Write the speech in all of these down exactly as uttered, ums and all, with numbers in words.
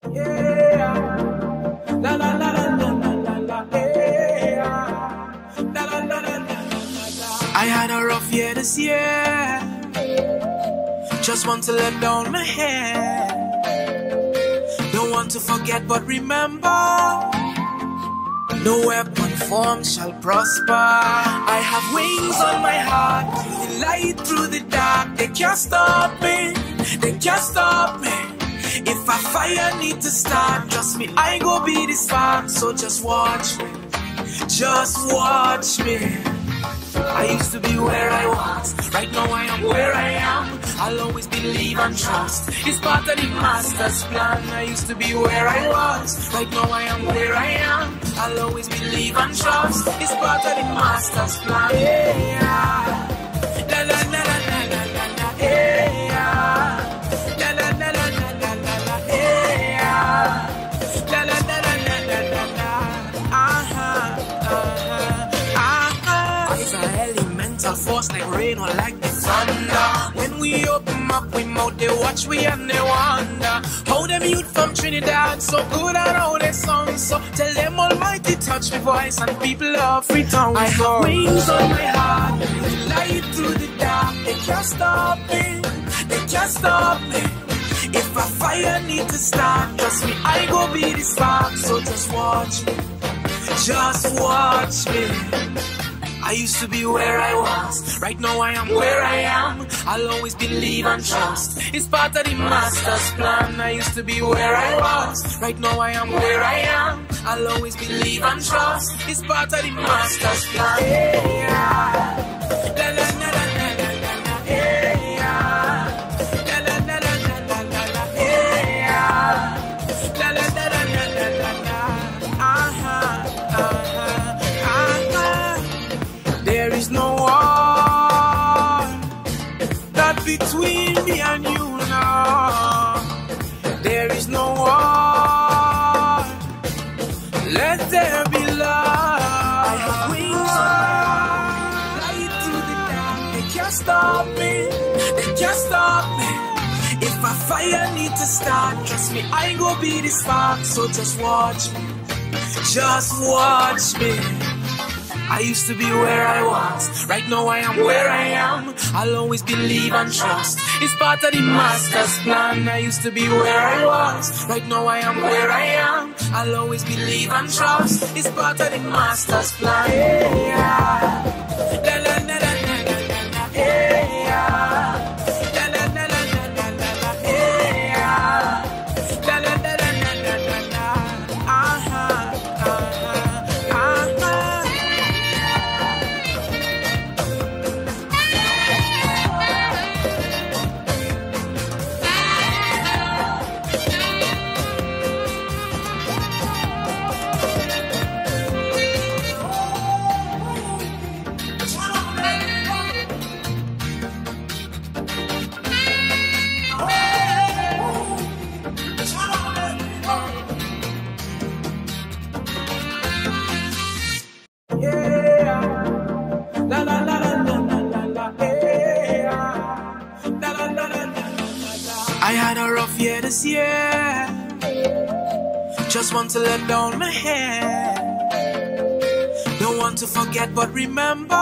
Yeah. La la la la la la la. Yeah. La la la la la la. I had a rough year this year. Just want to let down my hair. Don't want to forget but remember, no weapon formed shall prosper. I have wings on my heart, the light through the dark. They can't stop me, they can't stop me. If a fire need to start, trust me, I go be the spark. So just watch me, just watch me. I used to be where I was, right now I am where I am. I'll always believe and trust, it's part of the master's plan. I used to be where I was, right now I am where I am. I'll always believe and trust, it's part of the master's plan. Yeah. La la la la la la la la. Yeah. La la la la la la la la. Yeah. La la la la la la la la. Uh-huh. Uh-huh. Uh-huh. It's an elemental force like rain or like the thunder. When we open up, we mouth, they watch we and they wonder how them youth from Trinidad so good at all their songs. So tell them Almighty touch my voice and people of free tongues. I have wings on my heart, light through the dark. They can't stop me, they can't stop me. If a fire need to start, trust me, I go be the spark. So just watch me, just watch me. I used to be where I was, right now I am where I am. I'll always believe and trust, it's part of the master's plan. I used to be where I was, right now I am where I am. I'll always believe and trust, it's part of the master's plan. Yeah. La la la la la la la. Yeah. La la la la la la la la. Yeah. La la la la la la la la. Uh-huh. Uh-huh. There is no war that between me and you now. There is no war. Let there be love. I have wings on my light through the dark. They can't stop me, they can't stop me. If a fire need to start, trust me, I go be the spark. So just watch me, just watch me. I used to be where I was, right now I am where I am. I'll always believe and trust, it's part of the master's plan. I used to be where I was, right now I am where I am. I'll always believe and trust, it's part of the master's plan. Yeah. La la la la la la la la. Yeah. La la la la la la la la. Yeah. La la la la la la la la. Uh-huh. Uh-huh. Uh-huh. I had a rough year this year. Just want to let down my hair. Don't want to forget but remember,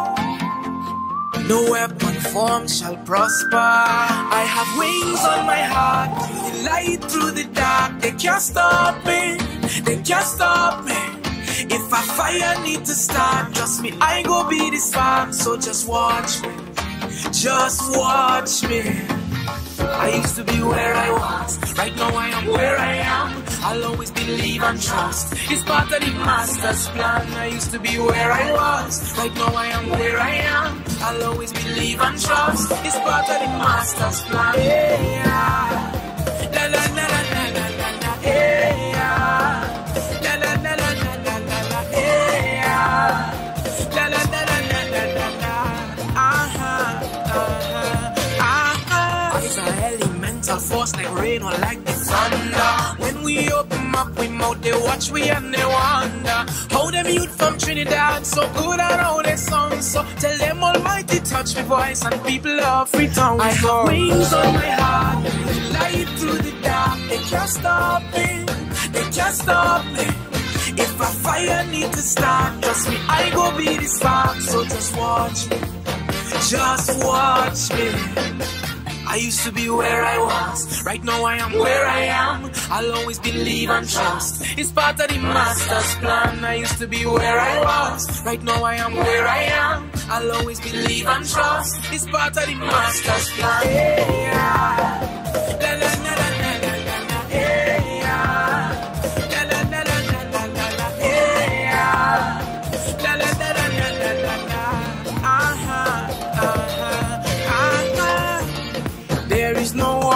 no weapon formed shall prosper. I have wings on my heart, the light through the dark. They can't stop me, they can't stop me. If a fire need to start, trust me, I go be the spark. So just watch me, just watch me. I used to be where I was, right now I am where I am. I'll always believe and trust, it's part of the master's plan. I used to be where I was, right now I am where I am. I'll always believe and trust, it's part of the master's plan. Yeah. La la la la la la la la. Yeah. La la la la la la la la. Yeah. La la la la la la la la. Uh-huh. Uh-huh. Uh-huh. It's an elemental force like rain or like the thunder. When we we open up, we mouth, they watch we and they wonder how them youth from Trinidad so good at how they song. So tell them Almighty touch my voice and people of Freetown. I have wings on my heart, light through the dark. They can't stop me, they can't stop me. If a fire need to start, trust me, I go be the spark. So just watch me, just watch me. I used to be where I was, right now I am where I am. I'll always believe and trust, it's part of the master's plan. I used to be where I was, right now I am where I am. I'll always believe and trust, it's part of the master's plan. Hey, yeah. La, la, la, la, la, la, la, hey, yeah. La, la, la, la, la, la, la, la, hey, yeah. La, la, la, la, la, la, la, la. Uh-huh, uh-huh, uh-huh. There is no war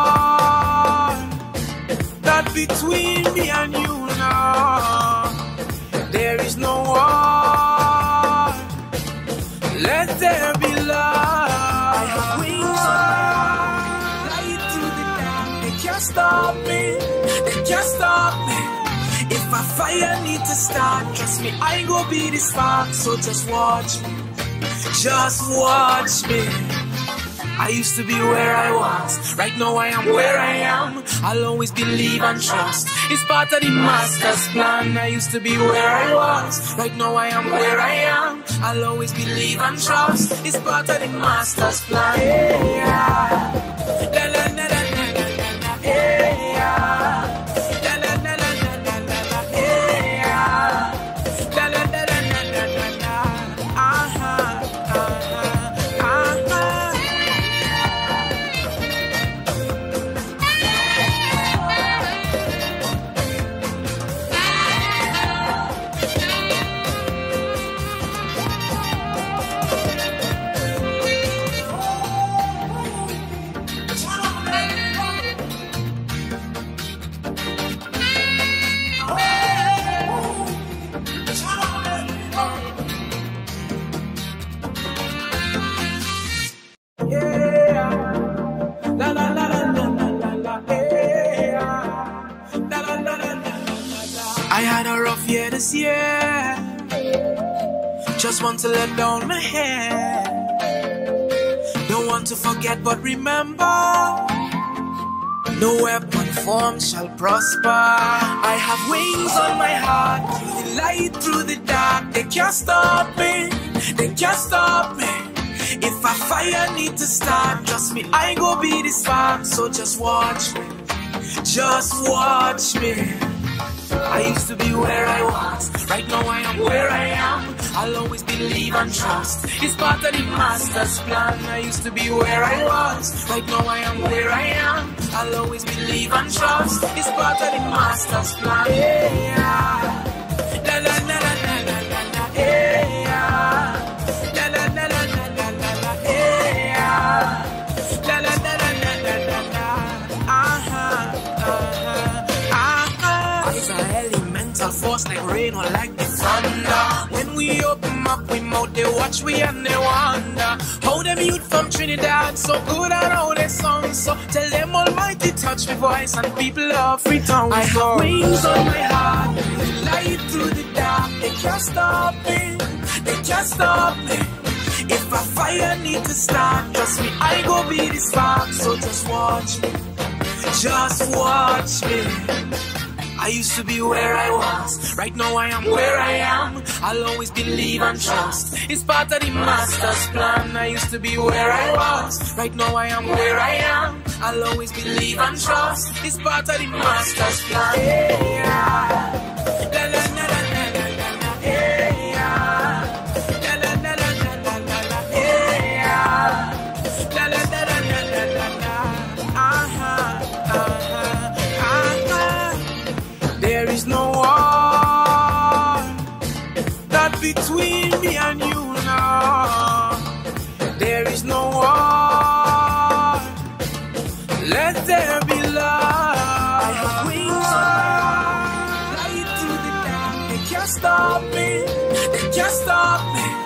that between me and you now. There is no war. Let there be love. I have wings on, light through the dark. They can't stop me, they can't stop me. If a fire need to start, trust me, I go be the spark. So just watch me, just watch me. I used to be where I was, right now I am where I am. I'll always believe and trust, it's part of the master's plan. I used to be where I was, right now I am where I am. I'll always believe and trust, it's part of the master's plan. Hey, yeah. La, la, la, la, la, la, la, la. Hey, yeah. La, la, la, la, la, la, la, la. Hey, yeah. La, la, la, la, la, la, la, la. Uh-huh, uh-huh, uh-huh. I had a rough year this year, just want to let down my head. Don't want to forget but remember, no weapon formed shall prosper. I have wings on my heart, the light through the dark. They can't stop me, they can't stop me. If a fire need to start, trust me, I go be the spark. So just watch me, just watch me. I used to be where I was, right now I am where I am. I'll always believe and trust, it's part of the master's plan. I used to be where I was, right now I am where I am. I'll always believe and trust, it's part of the master's plan. Hey, yeah. La, la, la, la, la, la, la, la. Hey, yeah. La, la, la, la, la, la, la, la. Hey, yeah. La, la, la, la, la, la, la, la. Uh-huh, uh-huh. It's an elemental force like rain or like the thunder. When we open up, we mouth, they watch we and they wonder how them youth from Trinidad so good at how they song. So tell them Almighty touch my voice and people of Freetown. I have wings on my heart, light through the dark. They can't stop me, they can't stop me. If a fire need to start, trust me, I go be the spark. So just watch me, just watch me. I used to be where I was, right now I am where I am. I'll always believe and trust, it's part of the master's plan. I used to be where I was, right now I am where I am. I'll always believe and trust, it's part of the master's plan. Hey, yeah. La, la, la, la, la, la, la, la. Hey, yeah. La, la, la, la, la, la, la, la. Hey, yeah. La, la, la, la, la, la, la, la. Uh-huh, uh-huh, uh-huh. There is no war that between me and you now. There is no war. Let there be love. I have wings on, light through the dark. They can't stop me, they can't stop me.